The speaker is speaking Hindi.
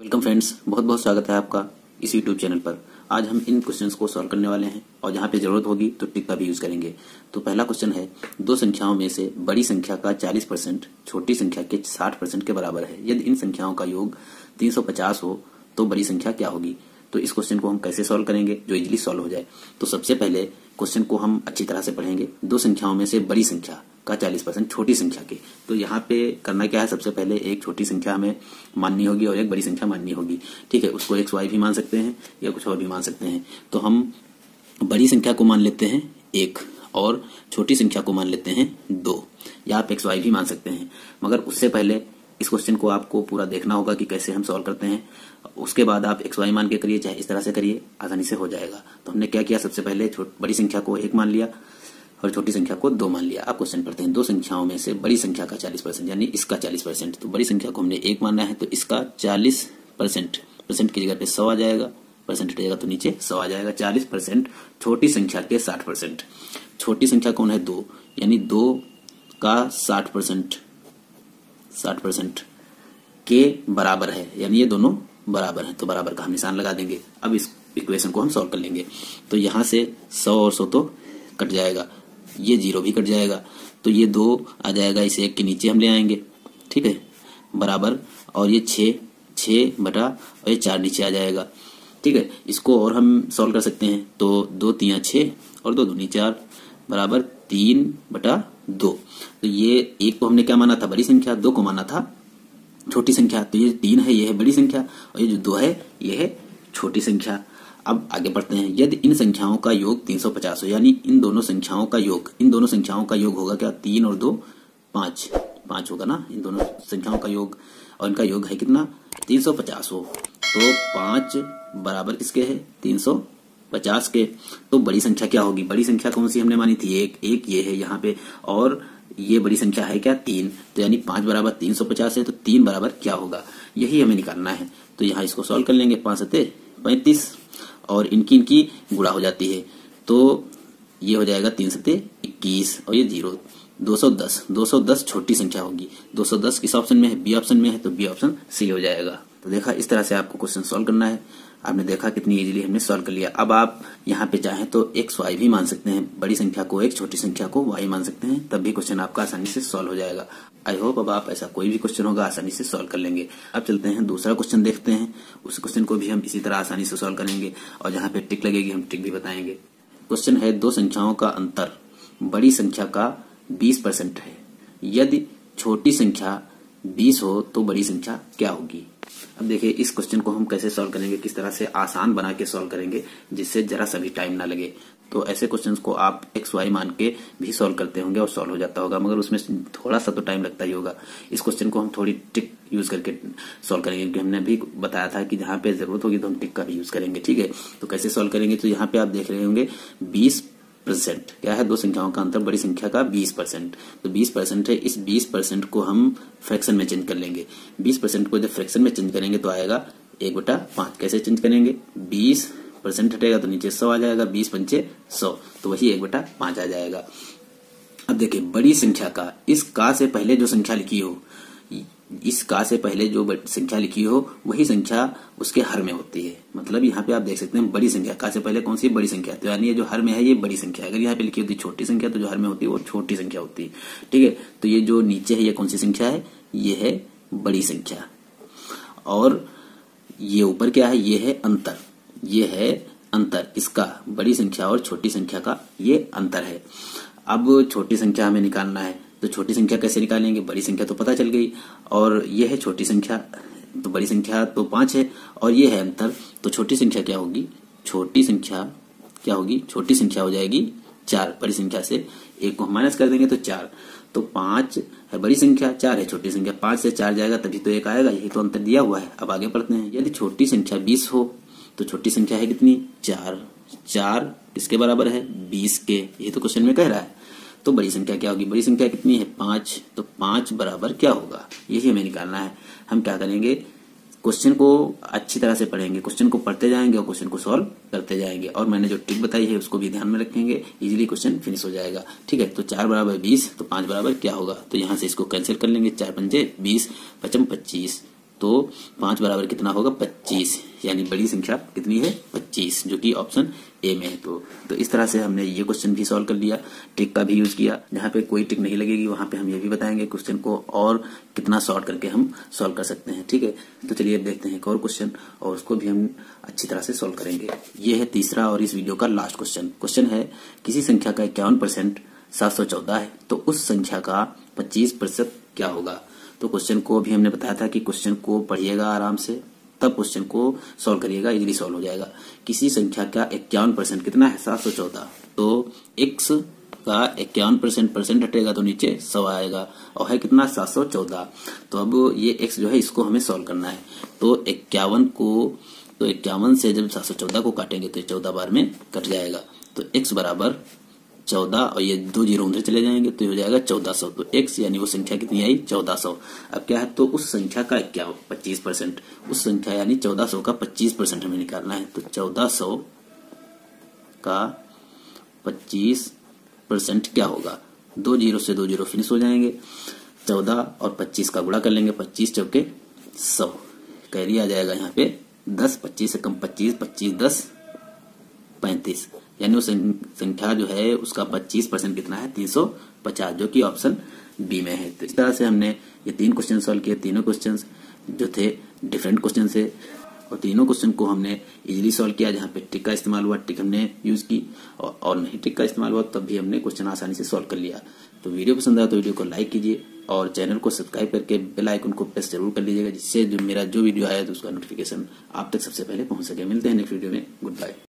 वेलकम फ्रेंड्स, बहुत बहुत स्वागत है आपका इस यूट्यूब चैनल पर। आज हम इन क्वेश्चंस को सॉल्व करने वाले हैं और जहाँ पे जरूरत होगी तो टिक का भी यूज करेंगे। तो पहला क्वेश्चन है, दो संख्याओं में से बड़ी संख्या का 40% छोटी संख्या के 60% के बराबर है। यदि इन संख्याओं का योग 350 हो तो बड़ी संख्या क्या होगी। तो इस क्वेश्चन को हम कैसे सॉल्व करेंगे जो इजीली सॉल्व हो जाए। तो सबसे पहले क्वेश्चन को हम अच्छी तरह से पढ़ेंगे। दो संख्याओं में से बड़ी संख्या का 40% छोटी संख्या के। तो यहाँ पे करना क्या है, सबसे पहले एक छोटी संख्या हमें माननी होगी और एक बड़ी संख्या माननी होगी। ठीक है, उसको एक्स वाई भी मान सकते हैं या कुछ और भी मान सकते हैं। तो हम बड़ी संख्या को मान लेते हैं 1 और छोटी संख्या को मान लेते हैं 2, या आप एक्स वाई भी मान सकते हैं। मगर उससे पहले इस क्वेश्चन को आपको पूरा देखना होगा कि कैसे हम सॉल्व करते हैं। उसके बाद आप एक्स वाई मान के करिए, चाहे इस तरह से करिए, आसानी से हो जाएगा। तो हमने क्या किया, सबसे पहले बड़ी संख्या को 1 मान लिया और छोटी संख्या को 2 मान लिया। आप क्वेश्चन पढ़ते हैं, दो संख्याओं में से बड़ी संख्या का 40% यानी इसका 40%। तो बड़ी संख्या को हमने 1 मानना है तो इसका 40%, परसेंट की जगह पे 100 आ जाएगा, परसेंट हटेगा तो नीचे 100 आ जाएगा। 40% छोटी संख्या के 60%। छोटी संख्या कौन है, 2, यानी 2 का 60% के बराबर है, यानी ये दोनों बराबर है। तो बराबर का हम निशान लगा देंगे। अब इस इक्वेशन को हम सॉल्व कर लेंगे। तो यहां से 100 और 100 तो कट जाएगा, ये 0 भी कट जाएगा, तो ये 2 आ जाएगा, इसे 1 के नीचे हम ले आएंगे। ठीक है, बराबर, और ये 6 बटा और ये 4 नीचे आ जाएगा। ठीक है, इसको और हम सॉल्व कर सकते हैं। तो 2 3 6 और 2 दूनी 4 बराबर 3 बटा 2। तो ये 1 को हमने क्या माना था, बड़ी संख्या, 2 को माना था छोटी संख्या। तो ये 3 है, ये है बड़ी संख्या, और ये जो 2 है ये है छोटी संख्या। अब आगे बढ़ते हैं। यदि इन संख्याओं का योग 350 हो, यानी इन दोनों संख्याओं का योग होगा क्या, 3 और 2 5 होगा ना, इन दोनों संख्याओं का योग, और इनका योग है कितना, 350 हो। तो 5 बराबर किसके है, 350 के। तो बड़ी संख्या क्या होगी, बड़ी संख्या कौन सी हमने मानी थी, 1 ये है यहाँ पे, और ये बड़ी संख्या है क्या, 3। तो यानी 5 बराबर 350 है, तो 3 बराबर क्या होगा, यही हमें निकालना है। तो यहाँ इसको सॉल्व कर लेंगे। 5 सते 35 और इनकी गुणा हो जाती है, तो ये हो जाएगा 3 सते 21 और ये 0, 210 छोटी संख्या होगी। 210 किस ऑप्शन में है, बी ऑप्शन में है, तो बी ऑप्शन सी हो जाएगा। तो देखा, इस तरह से आपको क्वेश्चन सॉल्व करना है। आपने देखा कितनी इजीली हमने सॉल्व कर लिया। अब आप यहाँ पे चाहें तो एक्स वाई भी मान सकते हैं, बड़ी संख्या को x, छोटी संख्या को y मान सकते हैं, तब भी क्वेश्चन आपका आसानी से सॉल्व हो जाएगा। आई होप अब आप ऐसा कोई भी क्वेश्चन होगा आसानी से सॉल्व कर लेंगे। अब चलते हैं दूसरा क्वेश्चन देखते हैं। उस क्वेश्चन को भी हम इसी तरह आसानी से सॉल्व करेंगे, और जहाँ पे टिक लगेगी हम टिक भी बताएंगे। क्वेश्चन है, दो संख्याओं का अंतर बड़ी संख्या का 20% है। यदि छोटी संख्या 20 हो तो बड़ी संख्या क्या होगी। अब देखिए, इस क्वेश्चन को हम कैसे सॉल्व करेंगे, किस तरह से आसान बना के सॉल्व करेंगे जिससे जरा सा भी टाइम ना लगे। तो ऐसे क्वेश्चंस को आप एक्स वाई मान के भी सॉल्व करते होंगे और सॉल्व हो जाता होगा, मगर उसमें थोड़ा सा तो टाइम लगता ही होगा। इस क्वेश्चन को हम थोड़ी टिक यूज करके सॉल्व करेंगे, क्योंकि हमने भी बताया था कि जहां पे जरूरत होगी तो हम टिक का भी यूज करेंगे। ठीक है, तो कैसे सॉल्व करेंगे, तो यहाँ पे आप देख रहे होंगे 20% क्या है, दो संख्याओं का अंतर बड़ी संख्या का 20%। तो 20% है, इस 20% को हम फ्रैक्शन में चेंज कर लेंगे। 20% को जब फ्रैक्शन में चेंज करेंगे तो आएगा 1/5। कैसे चेंज करेंगे, 20% हटेगा तो नीचे 100 आ जाएगा, 20 पंचे 100, तो वही 1/5 आ जाएगा। अब देखिए, बड़ी संख्या का इस का से पहले जो संख्या लिखी हो, इस का से पहले जो संख्या लिखी हो वही संख्या उसके हर में होती है। मतलब यहाँ पे आप देख सकते हैं, बड़ी संख्या का से पहले कौन सी, बड़ी संख्या, तो यानी ये जो हर में है ये बड़ी संख्या है। अगर यहाँ पे लिखी होती छोटी संख्या तो जो हर में होती है वो छोटी संख्या होती है। ठीक है, तो ये जो नीचे है ये कौन सी संख्या है, ये है बड़ी संख्या, और ये ऊपर क्या है, ये है अंतर, ये है अंतर इसका, बड़ी संख्या और छोटी संख्या का ये अंतर है। अब छोटी संख्या हमें निकालना है, तो छोटी संख्या कैसे निकालेंगे, बड़ी संख्या तो पता चल गई, और ये है छोटी संख्या, तो बड़ी संख्या तो 5 है, और ये है अंतर, तो छोटी संख्या क्या होगी, छोटी संख्या क्या होगी, छोटी संख्या हो जाएगी 4। बड़ी संख्या से 1 को हम माइनस कर देंगे तो 4, तो 5 है बड़ी संख्या, 4 है छोटी संख्या, 5 से 4 जाएगा तभी तो 1 आएगा, यही तो अंतर दिया हुआ है। अब आगे बढ़ते हैं। यदि छोटी संख्या 20 हो तो छोटी संख्या है कितनी, 4 इसके बराबर है 20 के, यही तो क्वेश्चन में कह रहा है। तो बड़ी संख्या क्या होगी, बड़ी संख्या कितनी है, 5, तो 5 बराबर क्या होगा, यही हमें निकालना है। हम क्या करेंगे, क्वेश्चन को अच्छी तरह से पढ़ेंगे, क्वेश्चन को पढ़ते जाएंगे और क्वेश्चन को सॉल्व करते जाएंगे, और मैंने जो ट्रिक बताई है उसको भी ध्यान में रखेंगे, इजीली क्वेश्चन फिनिश हो जाएगा। ठीक है, तो 4 बराबर 20, तो 5 बराबर क्या होगा, तो यहाँ से इसको कैंसिल कर लेंगे, 4 पंजे 20, 5 25, तो 5 बराबर कितना होगा 25, यानी बड़ी संख्या कितनी है 25, जो कि ऑप्शन ए में है। तो इस तरह से हमने ये क्वेश्चन भी सॉल्व कर लिया, ट्रिक का भी यूज किया। जहाँ पे कोई ट्रिक नहीं लगेगी वहां पे हम ये भी बताएंगे क्वेश्चन को और कितना शॉर्ट करके हम सॉल्व कर सकते हैं। ठीक है, तो चलिए अब देखते हैं एक और क्वेश्चन और उसको भी हम अच्छी तरह से सॉल्व करेंगे। ये है तीसरा और इस वीडियो का लास्ट क्वेश्चन। क्वेश्चन है किसी संख्या का 51% 714 है तो उस संख्या का 25% क्या होगा। तो क्वेश्चन को भी हमने बताया था कि क्वेश्चन को पढ़िएगा आराम से, तब क्वेश्चन को सॉल्व करिएगा, इजीली सॉल्व हो जाएगा। किसी संख्या का 51% कितना है 714, तो x का 51% हटेगा तो नीचे 100 आएगा और है कितना 714। तो अब ये x जो है इसको हमें सॉल्व करना है। तो 51 से जब 714 को काटेंगे तो 14 बार में कट जाएगा। तो x बराबर 14 और ये 2 जीरो उधर चले जाएंगे तो हो जाएगा 1400। तो x यानी वो संख्या कितनी आई 1400। अब क्या है, तो उस संख्या का क्या 25%, उस संख्या यानी 1400 का 25% हमें निकालना है। तो 1400 का 25% क्या होगा, 2 जीरो से 2 जीरो फिनिश हो जाएंगे। 14 और 25 का गुणा कर लेंगे, 25 चौके 100, कैरी आ जाएगा यहाँ पे 10, 25 से कम 25, 25 10 35, यानी वो संख्या जो है उसका 25% कितना है 350, जो कि ऑप्शन बी में है। तो इस तरह से हमने ये 3 क्वेश्चन सॉल्व किए। तीनों क्वेश्चन जो थे डिफरेंट क्वेश्चन से और तीनों क्वेश्चन को हमने इजीली सॉल्व किया। जहाँ पे ट्रिक का इस्तेमाल हुआ ट्रिक हमने यूज की और नहीं ट्रिक का इस्तेमाल हुआ तब भी हमने क्वेश्चन आसानी से सॉल्व कर लिया। तो वीडियो पसंद आया तो वीडियो को लाइक कीजिए और चैनल को सब्सक्राइब करके बेल आइकन को प्रेस जरूर कर लीजिएगा, जिससे जो मेरा जो वीडियो आया तो उसका नोटिफिकेशन आप तक सबसे पहले पहुंच सके। मिलते हैं नेक्स्ट वीडियो में, गुड बाय।